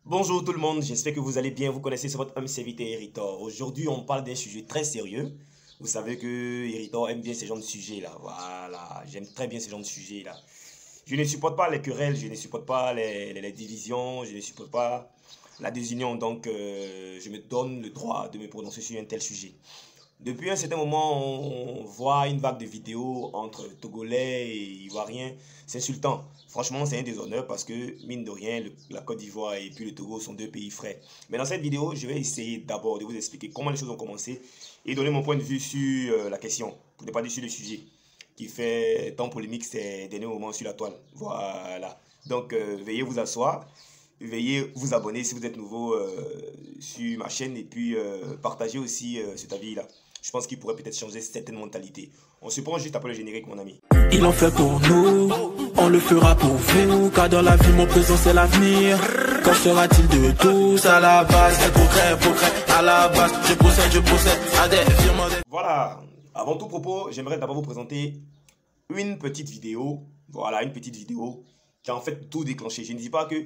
Bonjour tout le monde, j'espère que vous allez bien. Vous connaissez, c'est votre homme serviteur Héritor. Aujourd'hui, on parle d'un sujet très sérieux. Vous savez que Héritor aime bien ce genre de sujet-là. Voilà, j'aime très bien ce genre de sujet-là. Je ne supporte pas les querelles, je ne supporte pas les divisions, je ne supporte pas la désunion. Donc, je me donne le droit de me prononcer sur un tel sujet. Depuis un certain moment, on voit une vague de vidéos entre Togolais et Ivoiriens s'insultant. Franchement, c'est un déshonneur parce que, mine de rien, la Côte d'Ivoire et puis le Togo sont deux pays frères. Mais dans cette vidéo, je vais essayer d'abord de vous expliquer comment les choses ont commencé et donner mon point de vue sur la question, pour ne pas dire sur le sujet, qui fait tant polémique ces derniers moments sur la toile. Voilà. Donc, veuillez vous asseoir. Veuillez vous abonner si vous êtes nouveau sur ma chaîne et puis partagez aussi cet avis-là. Je pense qu'il pourrait peut-être changer certaines mentalités. On se prend juste après le générique, mon ami. Ils l'ont fait pour nous, on le fera pour vous, car dans la vie, mon présent, c'est l'avenir. Qu'en sera-t-il de tous à la base? C'est progrès, à la base, je procède à des firmes. Voilà, avant tout propos, j'aimerais d'abord vous présenter une petite vidéo. Voilà, une petite vidéo qui a en fait tout déclenché. Je ne dis pas que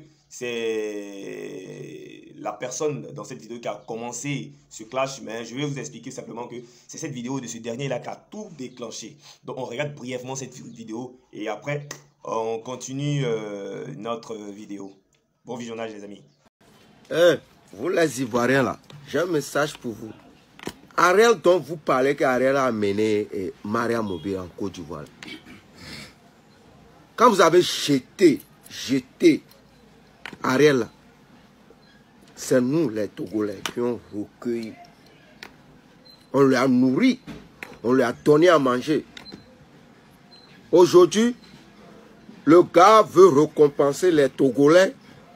c'est la personne dans cette vidéo qui a commencé ce clash, mais je vais vous expliquer simplement que c'est cette vidéo de ce dernier-là qui a tout déclenché. Donc on regarde brièvement cette vidéo et après on continue notre vidéo. Bon visionnage les amis. Vous les Ivoiriens là, j'ai un message pour vous. Ariel dont vous parlez qu'Ariel a amené Maria Mobile en Côte d'Ivoire. Quand vous avez jeté Ariel là, c'est nous les Togolais qui ont recueilli. On lui a nourri, on lui a donné à manger. Aujourd'hui, le gars veut récompenser les Togolais.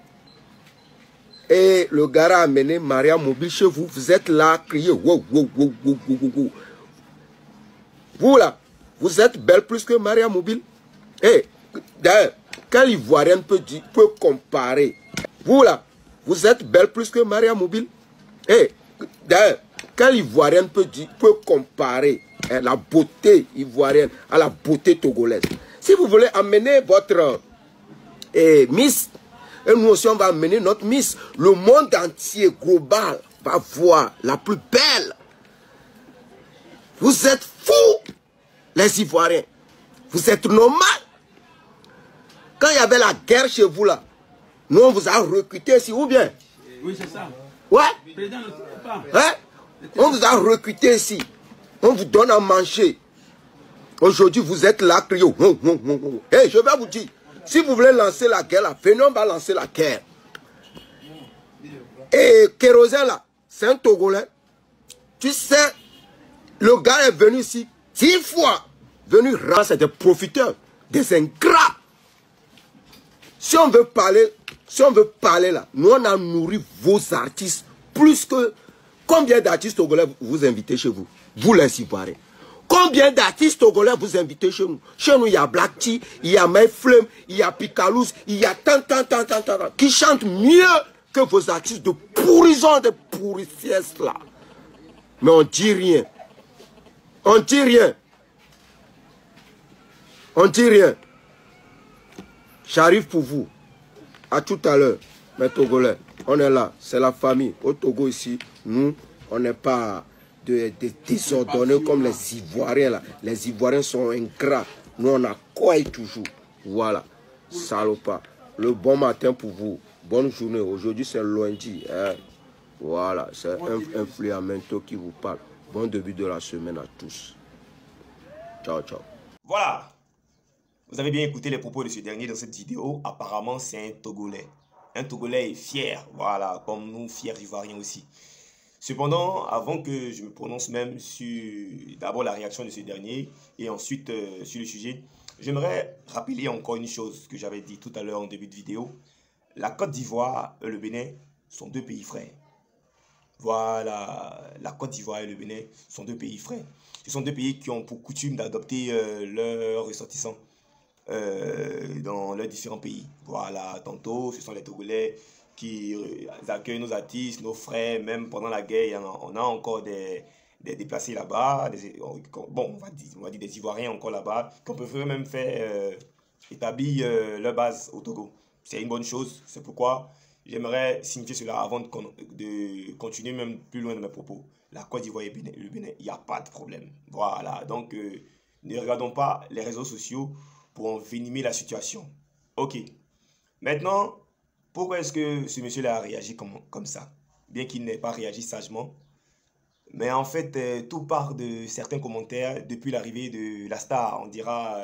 Et le gars a amené Maria Mobile chez vous. Vous êtes là à crier. Wow, wow, wow, wow, wow, wow. Vous là, vous êtes belle plus que Maria Mobile. Et d'ailleurs, quelle Ivoirienne peut comparer? Vous là, vous êtes belle plus que Maria Mobile. Et d'ailleurs, quelle Ivoirienne peut comparer la beauté ivoirienne à la beauté togolaise? Si vous voulez amener votre Miss, et nous aussi, on va amener notre Miss. Le monde entier, global, va voir la plus belle. Vous êtes fous, les Ivoiriens. Vous êtes normal. Quand il y avait la guerre chez vous, là, nous, on vous a recruté ici, ou bien? Oui, c'est ça. Ouais. Président, ne pas. Hein? On vous a recruté ici. On vous donne à manger. Aujourd'hui, vous êtes là, criez. Hey, je vais vous dire. Si vous voulez lancer la guerre, là, venez, on va lancer la guerre. Et Kérosène, là, c'est un Togolais. Tu sais, le gars est venu ici 6 fois. Venu c'est des profiteurs, des ingrats. Si on veut parler là, nous on a nourri vos artistes plus que... Combien d'artistes togolais vous invitez chez vous? Vous les Ivoiriens. Combien d'artistes togolais vous invitez chez nous? Chez nous, il y a Black T, il y a Myflame, il y a Picalouz, il y a tant, qui chantent mieux que vos artistes de pourrissons, de pourrissiès là. Mais on dit rien. On dit rien. On dit rien. J'arrive pour vous. À tout à l'heure, mes Togolais. On est là, c'est la famille. Au Togo ici, nous, on n'est pas de désordonnés comme les Ivoiriens là. Les Ivoiriens sont ingrats. Nous on a quoi toujours. Voilà. Salopard. Le bon matin pour vous. Bonne journée. Aujourd'hui c'est lundi. Hein. Voilà. C'est un influamento qui vous parle. Bon début de la semaine à tous. Ciao, ciao. Voilà. Vous avez bien écouté les propos de ce dernier dans cette vidéo. Apparemment c'est un Togolais. Un Togolais est fier. Voilà. Comme nous, fiers Ivoiriens aussi. Cependant, avant que je me prononce même sur d'abord la réaction de ce dernier et ensuite sur le sujet, j'aimerais rappeler encore une chose que j'avais dit tout à l'heure en début de vidéo. La Côte d'Ivoire et le Bénin sont deux pays frères. Voilà, la Côte d'Ivoire et le Bénin sont deux pays frères. Ce sont deux pays qui ont pour coutume d'adopter leurs ressortissants dans leurs différents pays. Voilà, tantôt ce sont les Togolais qui accueillent nos artistes, nos frères, même pendant la guerre, on a encore des déplacés là-bas, bon, on va dire des Ivoiriens encore là-bas, qu'on peut même faire établir leur base au Togo. C'est une bonne chose, c'est pourquoi j'aimerais signifier cela avant de continuer même plus loin de mes propos. La Côte d'Ivoire et le Bénin, il n'y a pas de problème. Voilà, donc ne regardons pas les réseaux sociaux pour envenimer la situation. Ok, maintenant, pourquoi est-ce que ce monsieur-là a réagi comme ça? Bien qu'il n'ait pas réagi sagement. Mais en fait, tout part de certains commentaires depuis l'arrivée de la star, on dira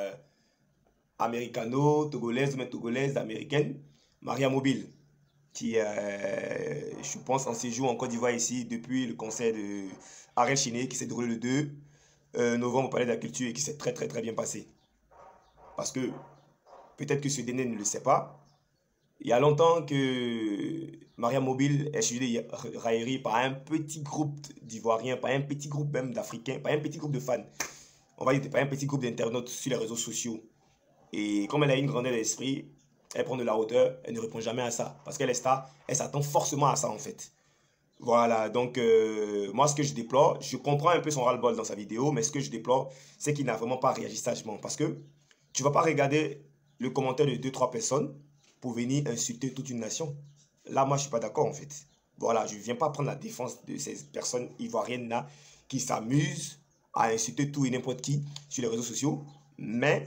américano, togolaise ou même togolaise, américaine, Maria Mobile, qui, je pense, en séjour en Côte d'Ivoire ici depuis le concert de Ariel Chiné qui s'est déroulé le 2 novembre au Palais de la Culture et qui s'est très bien passé. Parce que, peut-être que ce dernier ne le sait pas, il y a longtemps que Maria Mobile est suivie de raillerie par un petit groupe d'Ivoiriens, par un petit groupe même d'Africains, par un petit groupe de fans, on va dire par un petit groupe d'internautes sur les réseaux sociaux. Et comme elle a une grandeur d'esprit, elle prend de la hauteur, elle ne répond jamais à ça. Parce qu'elle est star, elle s'attend forcément à ça en fait. Voilà, donc moi ce que je déplore, je comprends un peu son ras-le-bol dans sa vidéo, mais ce que je déplore, c'est qu'il n'a vraiment pas réagi sagement. Parce que tu ne vas pas regarder le commentaire de 2-3 personnes pour venir insulter toute une nation. Là, moi, je ne suis pas d'accord, en fait. Voilà, je ne viens pas prendre la défense de ces personnes ivoiriennes-là qui s'amusent à insulter tout et n'importe qui sur les réseaux sociaux. Mais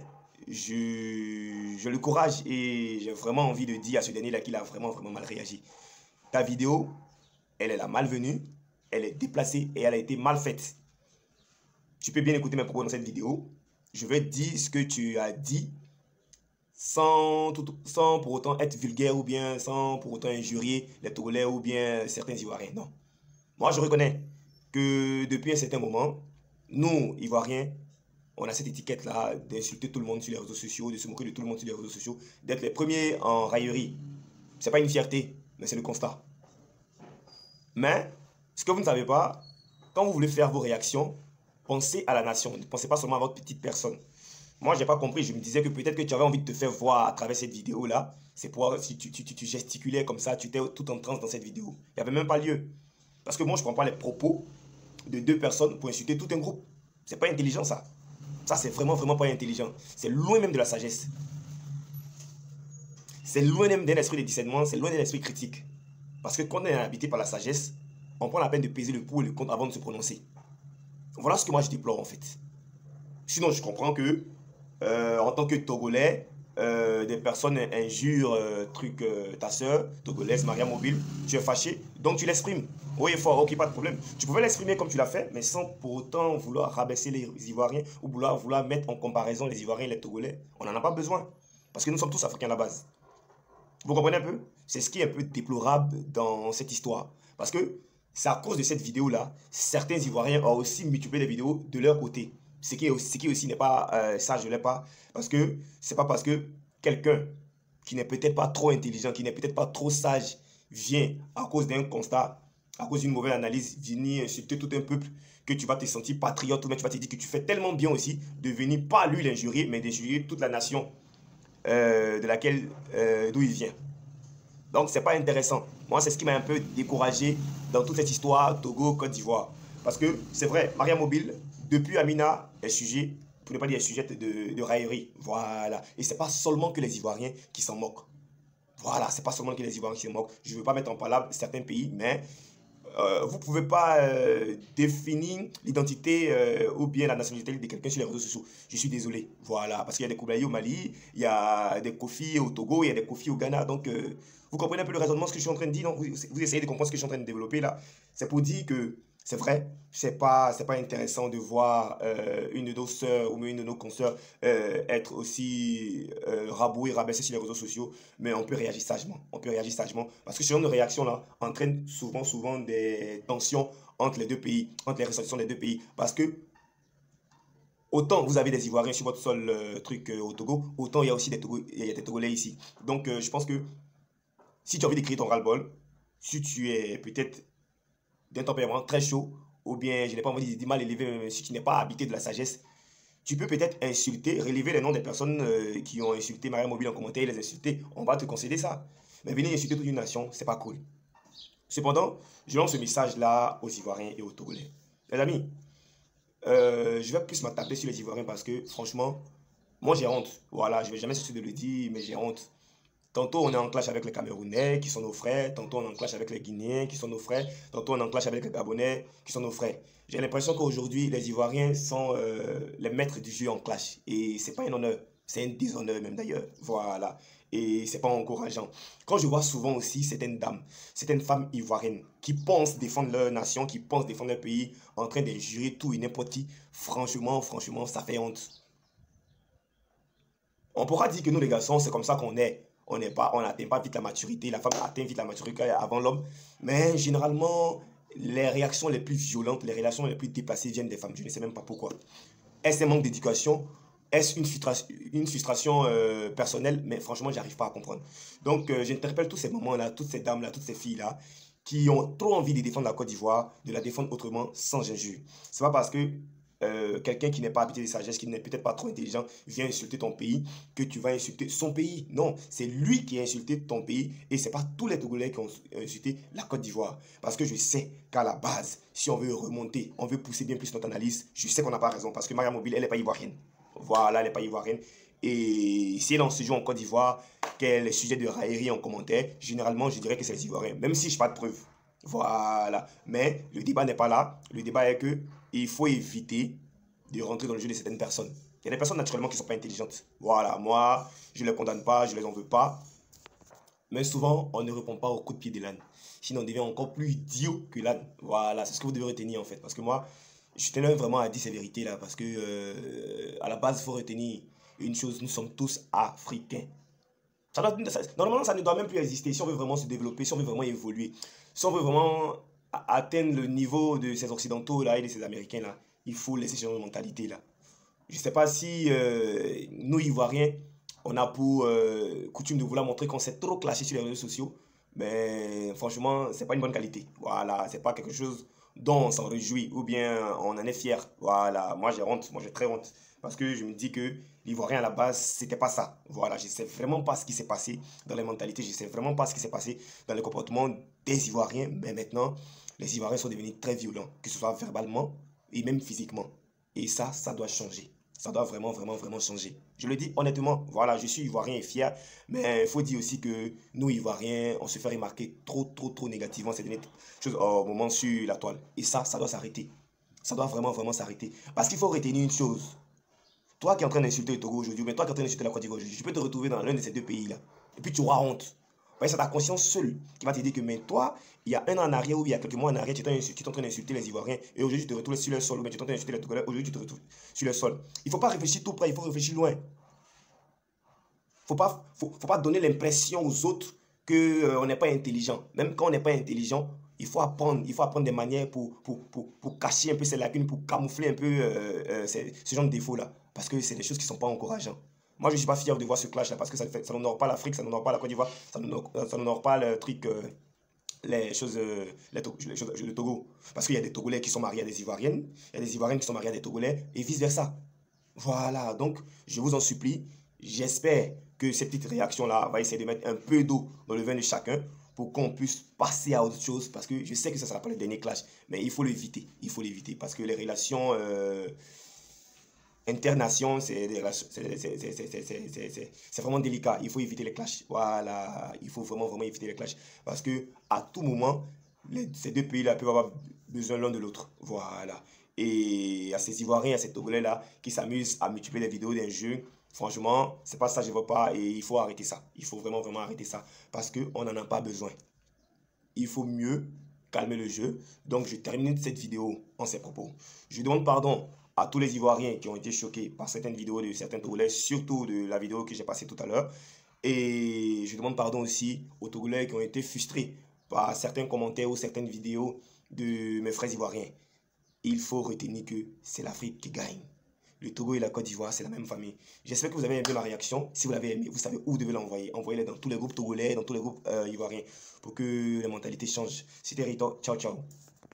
je le courage et j'ai vraiment envie de dire à ce dernier-là qu'il a vraiment mal réagi. Ta vidéo, elle est la malvenue, elle est déplacée et elle a été mal faite. Tu peux bien écouter mes propos dans cette vidéo. Je vais te dire ce que tu as dit sans pour autant être vulgaire ou bien sans pour autant injurier les Togolais ou bien certains Ivoiriens. Non. Moi, je reconnais que depuis un certain moment, nous, Ivoiriens, on a cette étiquette-là d'insulter tout le monde sur les réseaux sociaux, de se moquer de tout le monde sur les réseaux sociaux, d'être les premiers en raillerie. Ce n'est pas une fierté, mais c'est le constat. Mais, ce que vous ne savez pas, quand vous voulez faire vos réactions, pensez à la nation, ne pensez pas seulement à votre petite personne. Moi, je n'ai pas compris. Je me disais que peut-être que tu avais envie de te faire voir à travers cette vidéo-là. C'est pour si tu gesticulais comme ça, tu étais tout en transe dans cette vidéo. Il n'y avait même pas lieu. Parce que moi, je ne prends pas les propos de 2 personnes pour insulter tout un groupe. C'est pas intelligent, ça. Ça, c'est vraiment pas intelligent. C'est loin même de la sagesse. C'est loin même d'un esprit de discernement. C'est loin d'un esprit critique. Parce que quand on est habité par la sagesse, on prend la peine de peser le pour et le contre avant de se prononcer. Voilà ce que moi, je déplore, en fait. Sinon, je comprends que en tant que Togolais, des personnes injurent ta soeur togolaise, Maria Mobile, tu es fâché, donc tu l'exprimes. Oui, fort, ok, pas de problème. Tu pouvais l'exprimer comme tu l'as fait, mais sans pour autant vouloir rabaisser les Ivoiriens ou vouloir mettre en comparaison les Ivoiriens et les Togolais. On n'en a pas besoin, parce que nous sommes tous Africains à la base. Vous comprenez un peu? C'est ce qui est un peu déplorable dans cette histoire. Parce que c'est à cause de cette vidéo-là, certains Ivoiriens ont aussi multiplié les vidéos de leur côté. Ce qui aussi n'est pas ça, je ne l'ai pas. Parce que c'est pas parce que quelqu'un qui n'est peut-être pas trop intelligent, qui n'est peut-être pas trop sage, vient à cause d'un constat, à cause d'une mauvaise analyse, venir insulter tout un peuple, que tu vas te sentir patriote, ou même tu vas te dire que tu fais tellement bien aussi de venir pas lui l'injurier, mais d'injurier toute la nation d'où il vient. Donc c'est pas intéressant. Moi, c'est ce qui m'a un peu découragé dans toute cette histoire Togo, Côte d'Ivoire. Parce que c'est vrai, Maria Mobile, depuis Amina, est sujet, pour ne pas dire sujette de raillerie. Voilà. Et c'est pas seulement que les Ivoiriens qui s'en moquent. Voilà, c'est pas seulement que les Ivoiriens qui s'en moquent. Je ne veux pas mettre en parole certains pays, mais vous ne pouvez pas définir l'identité ou bien la nationalité de quelqu'un sur les réseaux sociaux. Je suis désolé. Voilà, parce qu'il y a des Koulaï au Mali, il y a des Kofi au Togo, il y a des Kofi au Ghana. Donc, vous comprenez un peu le raisonnement, ce que je suis en train de dire, non? Vous essayez de comprendre ce que je suis en train de développer là. C'est pour dire que c'est vrai, c'est pas intéressant de voir une de nos sœurs ou une de nos consoeurs être aussi rabouée, rabaissée sur les réseaux sociaux, mais on peut réagir sagement. On peut réagir sagement parce que ce genre de réaction-là entraîne souvent des tensions entre les deux pays, entre les ressortissants des deux pays. Parce que autant vous avez des Ivoiriens sur votre sol au Togo, autant il y a aussi des Togolais ici. Donc je pense que si tu as envie d'écrire ton ras-le-bol, si tu es peut-être d'un tempérament très chaud, ou bien, je n'ai pas envie de dire mal élevé, mais si tu n'es pas habité de la sagesse, tu peux peut-être insulter, relever les noms des personnes qui ont insulté Maria Mobile en commentaire et les insulter. On va te concéder ça. Mais venir insulter toute une nation, c'est pas cool. Cependant, je lance ce message-là aux Ivoiriens et aux Togolais. Les amis, je vais plus m'attabler sur les Ivoiriens parce que, franchement, moi j'ai honte. Voilà, je ne vais jamais cesser de le dire, mais j'ai honte. Tantôt, on est en clash avec les Camerounais, qui sont nos frères. Tantôt, on est en clash avec les Guinéens, qui sont nos frères. Tantôt, on est en clash avec les Gabonais, qui sont nos frères. J'ai l'impression qu'aujourd'hui, les Ivoiriens sont les maîtres du jeu en clash. Et c'est pas un honneur, c'est un déshonneur même d'ailleurs. Voilà. Et c'est pas encourageant. Quand je vois souvent aussi certaines dames, certaines femmes ivoiriennes qui pensent défendre leur nation, qui pensent défendre leur pays, en train d'injurer tout et n'importe qui, franchement, ça fait honte. On pourra dire que nous les garçons, c'est comme ça qu'on est. On n'atteint pas vite la maturité. La femme atteint vite la maturité avant l'homme. Mais généralement, les réactions les plus violentes, les réactions les plus déplacées viennent des femmes. Je ne sais même pas pourquoi. Est-ce un manque d'éducation? Est-ce une frustration personnelle? Mais franchement, je n'arrive pas à comprendre. Donc, j'interpelle tous ces moments-là, toutes ces dames-là, toutes ces filles-là, qui ont trop envie de défendre la Côte d'Ivoire, de la défendre autrement, sans injure. Ce n'est pas parce que quelqu'un qui n'est pas habité de sagesse, qui n'est peut-être pas trop intelligent, vient insulter ton pays, que tu vas insulter son pays. Non, c'est lui qui a insulté ton pays et ce n'est pas tous les Togolais qui ont insulté la Côte d'Ivoire. Parce que je sais qu'à la base, si on veut remonter, on veut pousser bien plus notre analyse, je sais qu'on n'a pas raison parce que Maria Mobile, elle n'est pas ivoirienne. Voilà, elle n'est pas ivoirienne. Et si elle en séjour en Côte d'Ivoire, qu'elle est sujet de raillerie en commentaire, généralement, je dirais que c'est les Ivoiriens, même si je n'ai pas de preuves. Voilà. Mais le débat n'est pas là. Le débat est que il faut éviter de rentrer dans le jeu de certaines personnes. Il y a des personnes naturellement qui ne sont pas intelligentes. Voilà, moi, je ne les condamne pas, je ne les en veux pas. Mais souvent, on ne répond pas au coup de pied de l'âne. Sinon, on devient encore plus idiot que l'âne. Voilà, c'est ce que vous devez retenir en fait. Parce que moi, je tenais vraiment à dire ces vérités là. Parce que, à la base, il faut retenir une chose, nous sommes tous africains. Normalement, ça ne doit même plus exister. Si on veut vraiment se développer, si on veut vraiment évoluer, si on veut vraiment atteindre le niveau de ces Occidentaux là et de ces Américains là, il faut laisser changer de mentalité là. Je ne sais pas si nous, Ivoiriens, on a pour coutume de vouloir montrer qu'on s'est trop clashé sur les réseaux sociaux. Mais franchement, ce n'est pas une bonne qualité. Voilà, ce n'est pas quelque chose dont on s'en réjouit ou bien on en est fier. Voilà, moi j'ai honte, moi j'ai très honte. Parce que je me dis que l'Ivoirien à la base, c'était pas ça. Voilà, je ne sais vraiment pas ce qui s'est passé dans les mentalités, je ne sais vraiment pas ce qui s'est passé dans le comportement des Ivoiriens. Mais maintenant, les Ivoiriens sont devenus très violents, que ce soit verbalement et même physiquement. Et ça doit changer. Ça doit vraiment changer. Je le dis honnêtement, voilà, je suis Ivoirien et fier, mais il faut dire aussi que nous, Ivoiriens, on se fait remarquer trop négativement ces dernières choses au moment sur la toile. Et ça doit s'arrêter. Ça doit vraiment s'arrêter. Parce qu'il faut retenir une chose. Toi qui es en train d'insulter le Togo aujourd'hui, mais toi qui es en train d'insulter la Côte d'Ivoire aujourd'hui, tu peux te retrouver dans l'un de ces deux pays-là. Et puis tu auras honte. C'est ta conscience seule qui va te dire que, mais toi, il y a un an en arrière ou il y a quelques mois en arrière, tu es en train d'insulter les Ivoiriens et aujourd'hui tu te retrouves sur le sol, ou bien tu es en train d'insulter les Togolais, aujourd'hui tu te retrouves sur le sol. Il ne faut pas réfléchir tout près, il faut réfléchir loin. Il ne faut pas donner l'impression aux autres qu'on n'est pas intelligent. Même quand on n'est pas intelligent, il faut apprendre des manières pour cacher un peu ces lacunes, pour camoufler un peu ce genre de défauts-là. Parce que c'est des choses qui ne sont pas encourageantes. Moi, je ne suis pas fier de voir ce clash-là parce que ça n'honore pas l'Afrique, ça n'honore pas la Côte d'Ivoire, ça n'honore pas le truc, le Togo. Parce qu'il y a des Togolais qui sont mariés à des Ivoiriennes, il y a des Ivoiriennes qui sont mariées à des Togolais et vice-versa. Voilà, donc je vous en supplie, j'espère que cette petite réaction-là va essayer de mettre un peu d'eau dans le vin de chacun pour qu'on puisse passer à autre chose. Parce que je sais que ça ne sera pas le dernier clash, mais il faut l'éviter. Il faut l'éviter parce que les relations internations, c'est vraiment délicat. Il faut éviter les clashs. Voilà, il faut vraiment éviter les clashs. Parce que à tout moment, ces deux pays-là peuvent avoir besoin l'un de l'autre. Voilà. Et à ces Ivoiriens, à ces Togolais-là qui s'amusent à multiplier les vidéos d'un jeu, franchement, c'est pas ça que je veux pas et il faut arrêter ça. Il faut vraiment arrêter ça parce qu'on n'en a pas besoin. Il faut mieux calmer le jeu. Donc, je termine cette vidéo en ces propos. Je demande pardon à tous les Ivoiriens qui ont été choqués par certaines vidéos de certains Togolais, surtout de la vidéo que j'ai passée tout à l'heure. Et je demande pardon aussi aux Togolais qui ont été frustrés par certains commentaires ou certaines vidéos de mes frères Ivoiriens. Il faut retenir que c'est l'Afrique qui gagne. Le Togo et la Côte d'Ivoire, c'est la même famille. J'espère que vous avez aimé ma réaction. Si vous l'avez aimé, vous savez où vous devez l'envoyer. Envoyez-les dans tous les groupes togolais, dans tous les groupes ivoiriens pour que les mentalités changent. C'était Rito. Ciao, ciao.